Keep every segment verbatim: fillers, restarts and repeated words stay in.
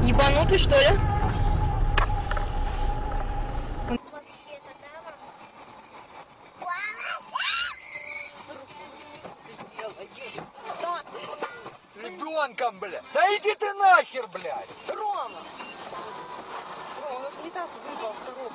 Ебанутый, что ли? С ребенком, блядь. Да иди ты нахер, блядь. Рома! Рома, у нас унитаз выпал с коробки.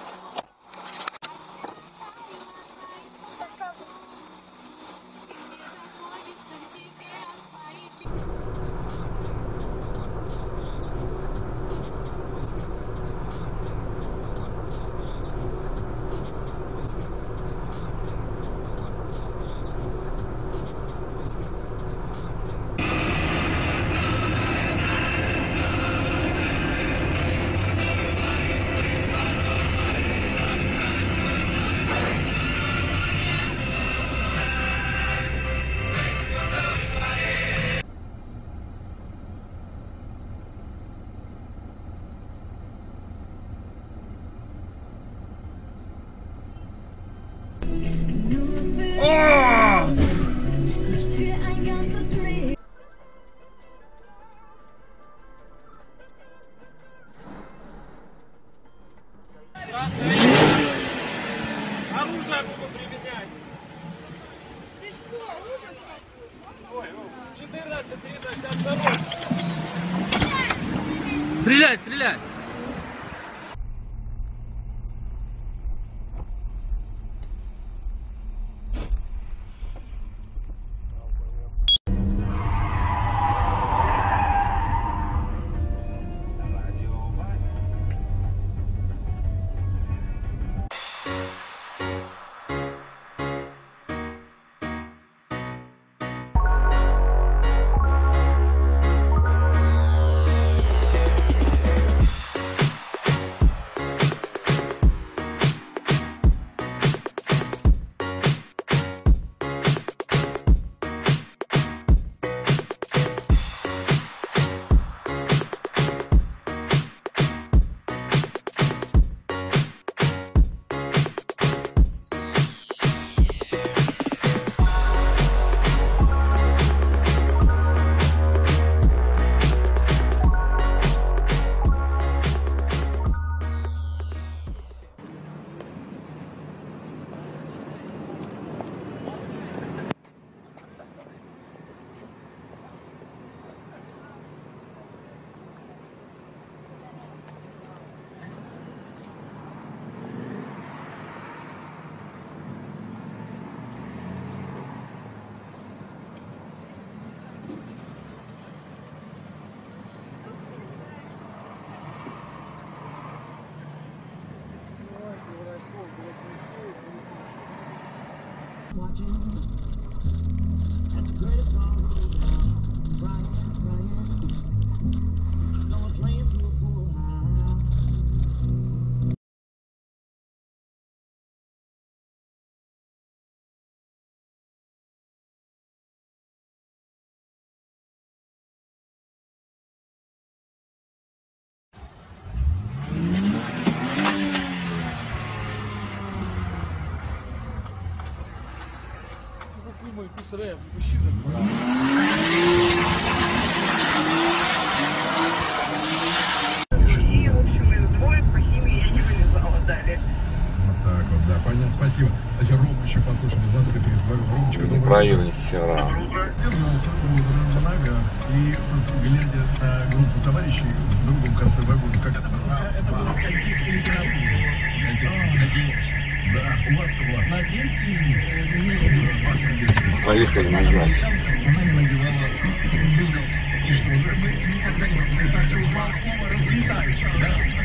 Оружие буду применять. Ты что, ужас? Ой, четырнадцать триста шестьдесят два. Стреляй, стреляй! И, в общем, из двоек по химии я не вылезала далее. Вот так вот, да, понятно, спасибо. Значит, Рому еще послушаем, без вас перезвоню. Ромочка, добрый Правильно, вечер. хера. Вернулся у Нага, и, глядя на группу товарищей в другом конце вагона, как это было? Это было в контексте литературы. Да, у вас-то вот. Наденьте. Поехали назад. Она не надевала бюстгальтер. И что, мы никогда не пропускали, узнал слово «разлетающий», да?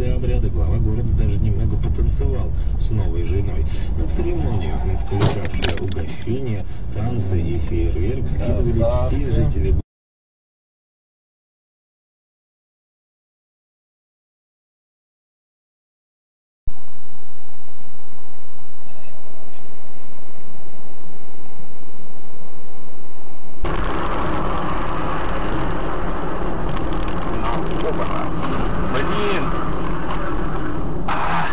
свадебные обряды глава города даже немного потанцевал с новой женой. На церемонию, включавшую угощение, танцы и фейерверк, скидывались все жители. Блин! А!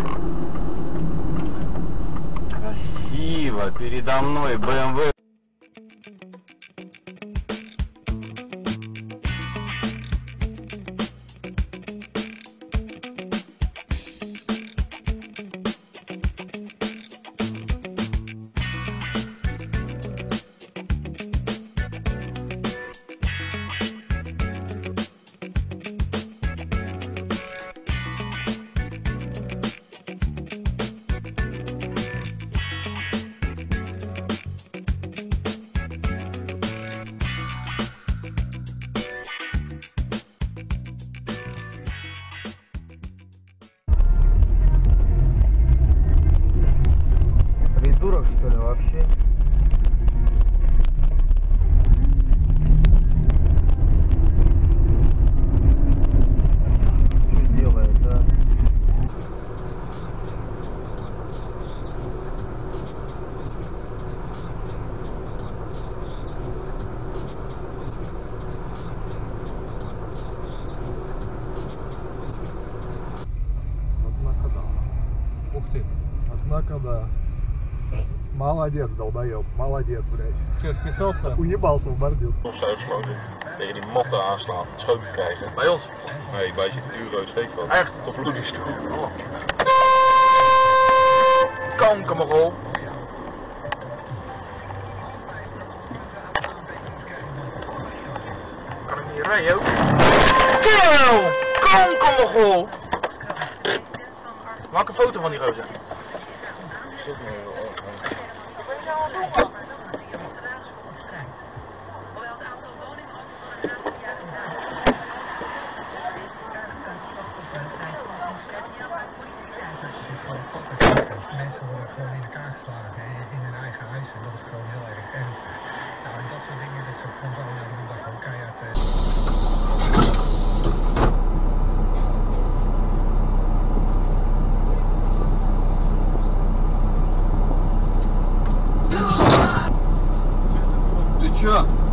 Красиво! Передо мной бэ эм вэ. Придурок, что ли, вообще? Что делает, а? Однако да. Ух ты. Однако да. Молодец, долбоеб. Молодец, блядь. Че, вписался? Уебался в бордюр. Opsluitsloten tegen die motten aanslaan, schoon te krijgen. Bij ons? Nee, bij zit Euro steekveld. Echt? Tot bloedjes toe. Kankermogel. Kan ik niet rijden ook? Kill! Kankermogel! Maak een foto van die gozer. Mensen worden gewoon in elkaar geslagen in hun eigen huis en dat is gewoon heel erg ernstig. Nou, en dat soort dingen, dat is ook van aanleiding om daar gewoon keihard te... Ты чё?